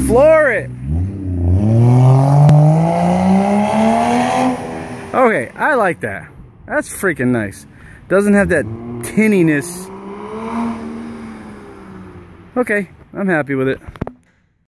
floor it. Okay, I like that. That's freaking nice. Doesn't have that tinniness. Okay, I'm happy with it.